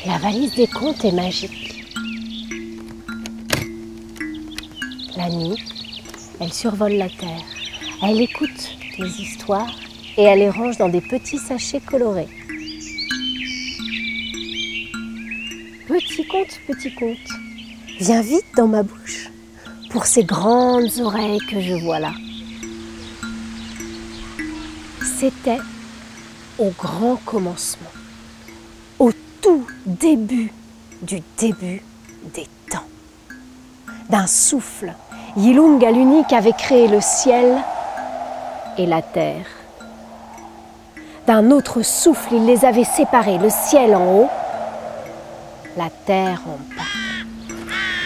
La valise des contes est magique. La nuit, elle survole la terre. Elle écoute les histoires et elle les range dans des petits sachets colorés. Petit conte, viens vite dans ma bouche pour ces grandes oreilles que je vois là. C'était au grand commencement, au tout début du début des temps. D'un souffle, Yilunga l'unique avait créé le ciel et la terre. D'un autre souffle, il les avait séparés, le ciel en haut, la terre en bas.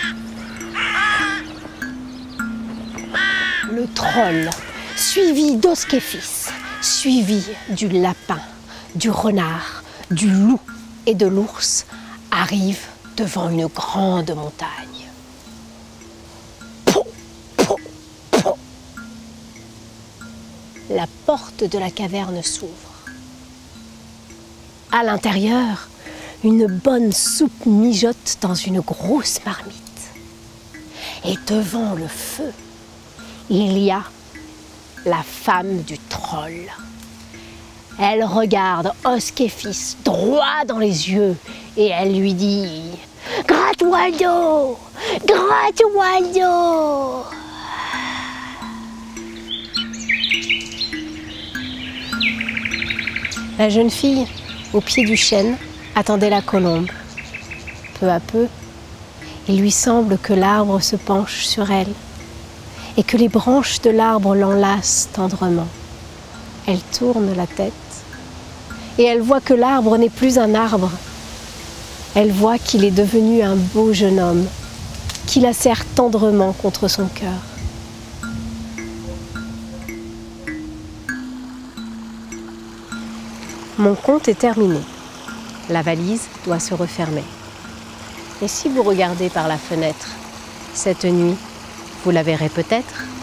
Le troll, suivi d'Osképhis, suivi du lapin, du renard, du loup et de l'ours, arrive devant une grande montagne. La porte de la caverne s'ouvre. À l'intérieur, une bonne soupe mijote dans une grosse marmite. Et devant le feu, il y a la femme du troll. Elle regarde Osképhis droit dans les yeux et elle lui dit « Gratte-moi d'eau! Gratte-moi d'eau !» La jeune fille, au pied du chêne, attendait la colombe. Peu à peu, il lui semble que l'arbre se penche sur elle et que les branches de l'arbre l'enlacent tendrement. Elle tourne la tête et elle voit que l'arbre n'est plus un arbre. Elle voit qu'il est devenu un beau jeune homme qui la serre tendrement contre son cœur. Mon conte est terminé. La valise doit se refermer. Et si vous regardez par la fenêtre, cette nuit, vous la verrez peut-être.